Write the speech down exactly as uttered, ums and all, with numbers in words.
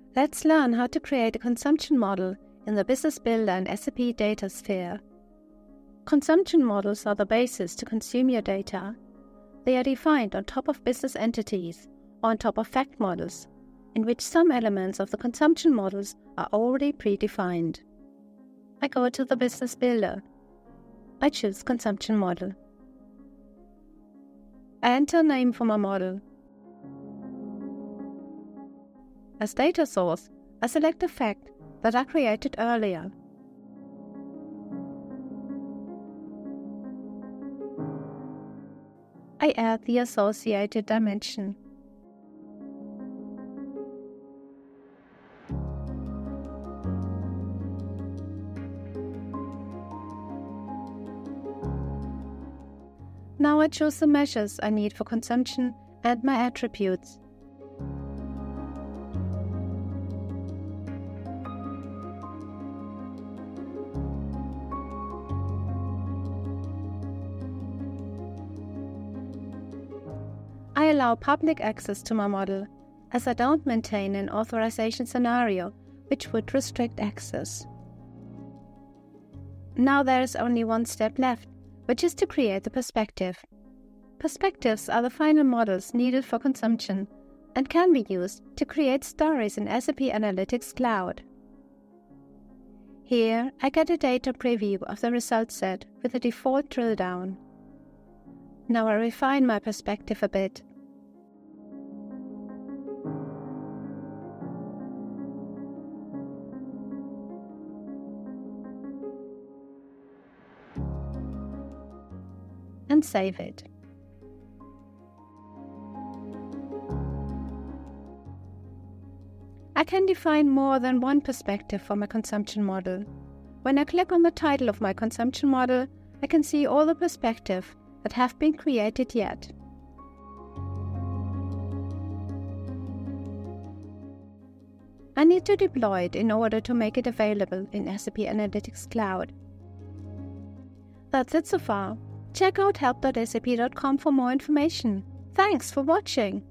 Let's learn how to create a consumption model in the Business Builder and S A P Datasphere. Consumption models are the basis to consume your data. They are defined on top of business entities or on top of fact models, in which some elements of the consumption models are already predefined. I go to the Business Builder. I choose Consumption Model. I enter a name for my model. As data source, I select a fact that I created earlier. I add the associated dimension. Now I choose the measures I need for consumption and my attributes. I allow public access to my model, as I don't maintain an authorization scenario which would restrict access. Now there is only one step left, which is to create the perspective. Perspectives are the final models needed for consumption and can be used to create stories in S A P Analytics Cloud. Here I get a data preview of the result set with a default drill down. Now I refine my perspective a bit. And save it. I can define more than one perspective for my consumption model. When I click on the title of my consumption model, I can see all the perspectives that have been created yet. I need to deploy it in order to make it available in S A P Analytics Cloud. That's it so far. Check out help dot S A P dot com for more information. Thanks for watching.